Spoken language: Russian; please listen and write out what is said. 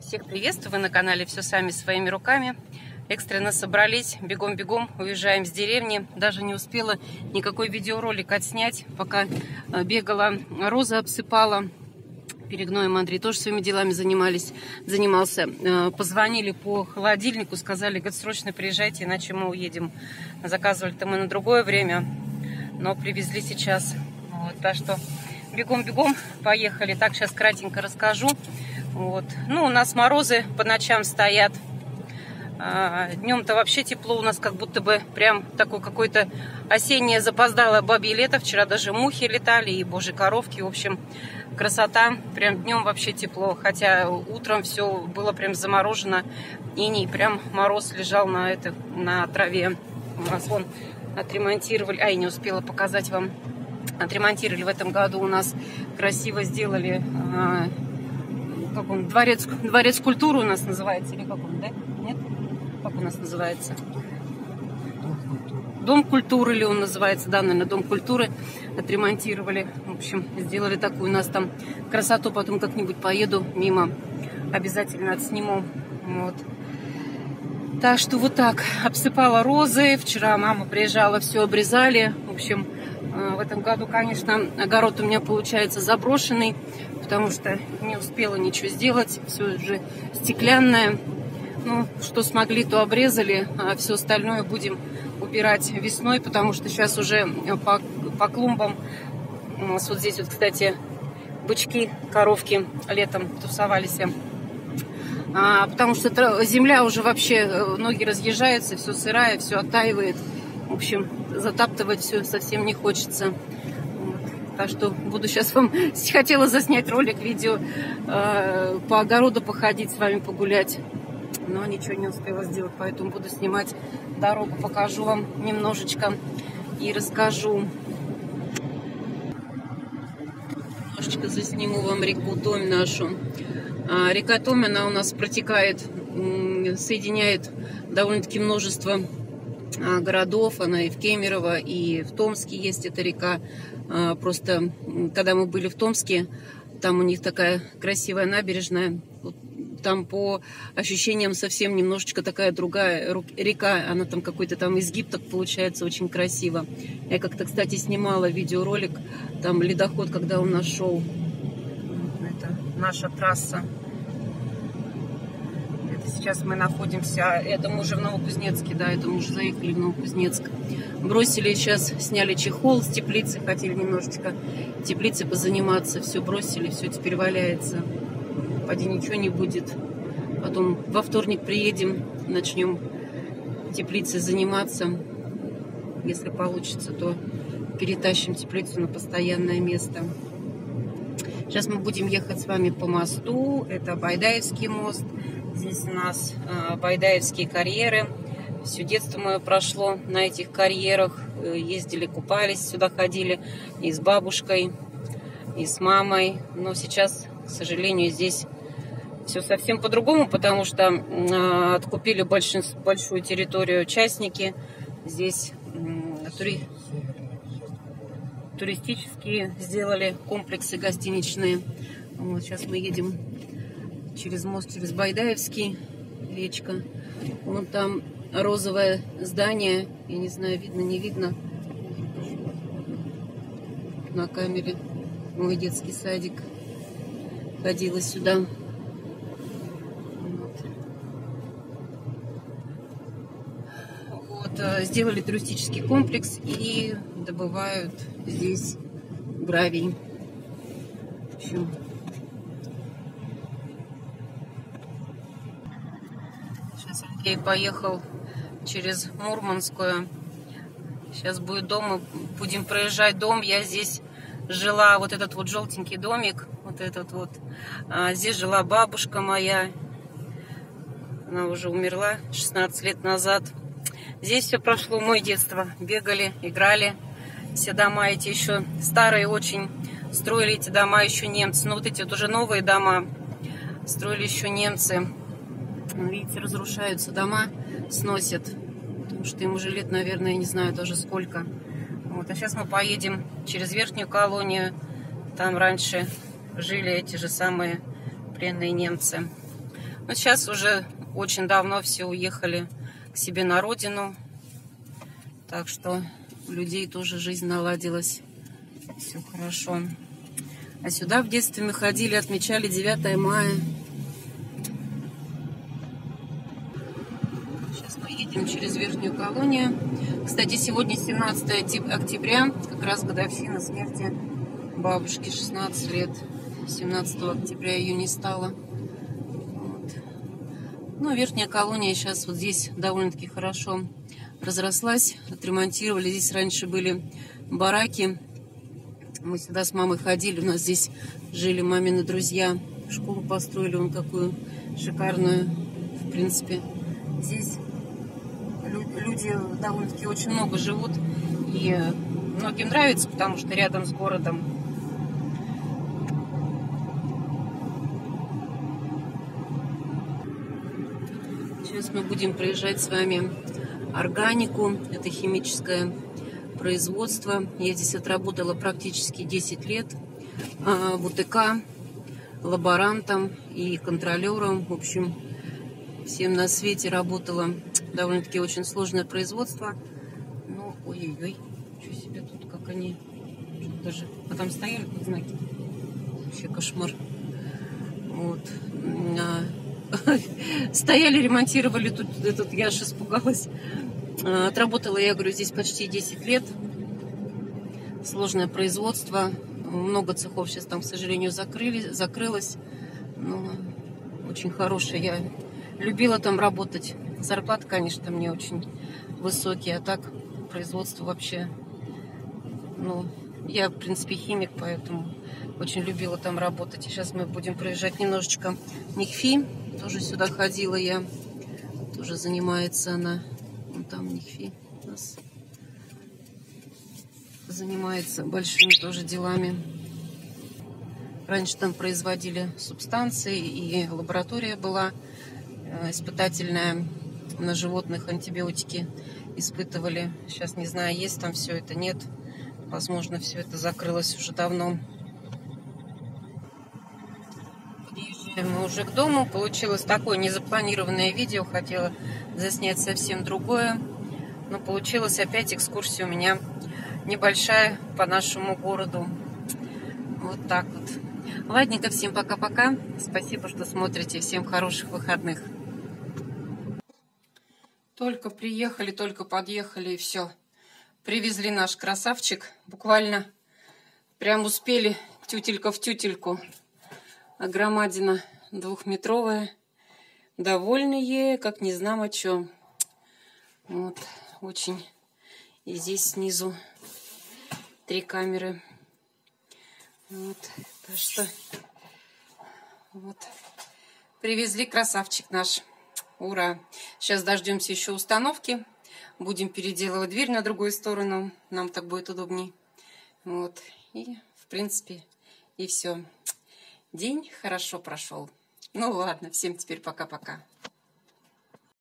Всех приветствую, вы на канале «Все сами своими руками». Экстренно собрались, бегом-бегом, уезжаем с деревни. Даже не успела никакой видеоролик отснять, пока бегала, розы обсыпала. Перегноем Андрей тоже своими делами занимался. Позвонили по холодильнику, сказали, говорит, срочно приезжайте, иначе мы уедем. Заказывали-то мы на другое время, но привезли сейчас. Вот, так что бегом-бегом поехали. Так, сейчас кратенько расскажу. Вот. Ну, у нас морозы по ночам стоят. Днем-то вообще тепло у нас, как будто бы прям такое какое-то осеннее запоздалое бабье лето. Вчера даже мухи летали и божьи коровки. В общем, красота. Прям днем вообще тепло. Хотя утром все было прям заморожено. Иней, прям мороз лежал на траве. У нас вон отремонтировали. Не успела показать вам. Отремонтировали в этом году. У нас красиво сделали... Как он, дворец культуры у нас называется, или как он, да? Нет? Как у нас называется? Дом культуры ли он называется, да, наверное, Дом культуры отремонтировали. В общем, сделали такую у нас там красоту, потом как-нибудь поеду мимо, обязательно отсниму. Вот. Так что вот так, обсыпала розы, вчера мама приезжала, все обрезали. В общем, в этом году, конечно, огород у меня получается заброшенный, потому что не успела ничего сделать, все же стеклянное. Ну, что смогли, то обрезали, а все остальное будем убирать весной, потому что сейчас уже по клумбам, у нас вот здесь вот, кстати, бычки, коровки летом тусовались. Потому что земля уже вообще, ноги разъезжаются, все сырая, все оттаивает. В общем, затаптывать все совсем не хочется. Так что буду сейчас вам... Хотела заснять ролик, видео, по огороду походить, с вами погулять. Но ничего не успела сделать, поэтому буду снимать дорогу. Покажу вам немножечко и расскажу. Немножечко засниму вам реку Томь нашу. Река Томь, она у нас протекает, соединяет довольно-таки множество городов. Она и в Кемерово, и в Томске есть эта река. Просто, когда мы были в Томске, там у них такая красивая набережная. Там по ощущениям совсем немножечко такая другая река. Она там какой-то там изгиб, так получается очень красиво. Я как-то, кстати, снимала видеоролик. Там ледоход, когда у нас шел. Это наша трасса. Сейчас мы находимся, это мы уже в Новокузнецке, да, это мы уже заехали в Новокузнецк. Бросили сейчас, сняли чехол с теплицы, хотели немножечко теплицей позаниматься, все бросили, все теперь валяется. Поди ничего не будет. Потом во вторник приедем, начнем теплицей заниматься. Если получится, то перетащим теплицу на постоянное место. Сейчас мы будем ехать с вами по мосту, это Байдаевский мост. Здесь у нас байдаевские карьеры. Все детство мое прошло на этих карьерах. Ездили, купались, сюда ходили и с бабушкой, и с мамой. Но сейчас, к сожалению, здесь все совсем по-другому, потому что откупили большую территорию частники. Здесь туристические сделали комплексы гостиничные. Вот сейчас мы едем через мост, через Байдаевский, речка. Вон там розовое здание. Я не знаю, видно, не видно. На камере мой детский садик. Ходила сюда. Вот, сделали туристический комплекс и добывают здесь гравий. В общем, Андрей поехал через Мурманскую. Сейчас будет дом, мы будем проезжать дом. Я здесь жила, вот этот вот желтенький домик, вот этот вот. Здесь жила бабушка моя. Она уже умерла 16 лет назад. Здесь все прошло мое детство. Бегали, играли. Все дома эти еще старые очень. Строили эти дома еще немцы. Но вот эти вот уже новые дома строили еще немцы. Видите, разрушаются дома, сносят, потому что им уже лет, наверное, я не знаю даже сколько. Вот, а сейчас мы поедем через верхнюю колонию. Там раньше жили эти же самые пленные немцы. Но сейчас уже очень давно все уехали к себе на родину. Так что у людей тоже жизнь наладилась. Все хорошо. А сюда в детстве мы ходили, отмечали 9 мая. Сейчас мы едем через Верхнюю Колонию. Кстати, сегодня 17 октября, как раз годовщина смерти бабушки, 16 лет. 17 октября ее не стало. Вот. Ну, Верхняя Колония сейчас вот здесь довольно-таки хорошо разрослась, отремонтировали. Здесь раньше были бараки. Мы сюда с мамой ходили, у нас здесь жили мамины друзья. Школу построили, вон какую шикарную, в принципе. Здесь люди довольно-таки очень много живут, и многим нравится, потому что рядом с городом. Сейчас мы будем проезжать с вами органику, это химическое производство. Я здесь отработала практически 10 лет в УТК, лаборантом и контролером. В общем, всем на свете работала. Довольно-таки очень сложное производство. Ну, ой-ой-ой, что себе тут, как они даже... А там стояли под знаки. Вообще кошмар. Вот. Стояли, ремонтировали тут, я аж испугалась. Отработала, я говорю, здесь почти 10 лет. Сложное производство. Много цехов сейчас там, к сожалению, закрылось. Но очень хорошее. Я любила там работать. Зарплаты, конечно, мне очень высокие. А так, производство вообще... Ну, я, в принципе, химик, поэтому очень любила там работать. И сейчас мы будем проезжать немножечко Никфи. Тоже сюда ходила я. Тоже занимается она. Вон там Никфи у нас занимается большими тоже делами. Раньше там производили субстанции, и лаборатория была испытательная. На животных антибиотики испытывали. Сейчас не знаю, есть там все это, нет. Возможно, все это закрылось уже давно. Подъезжаем мы уже к дому. Получилось такое незапланированное видео. Хотела заснять совсем другое. Но получилась опять экскурсия у меня небольшая по нашему городу. Вот так вот. Ладненько, всем пока-пока. Спасибо, что смотрите. Всем хороших выходных. Только приехали, только подъехали, и все. Привезли наш красавчик. Буквально прям успели тютелька в тютельку. А громадина 2-метровая. Довольные, как не знам о чем. Вот, очень. И здесь снизу 3 камеры. Вот, так что вот. Привезли красавчик наш. Ура! Сейчас дождемся еще установки. Будем переделывать дверь на другую сторону. Нам так будет удобней. Вот. И, в принципе, и все. День хорошо прошел. Ну ладно, всем теперь пока-пока.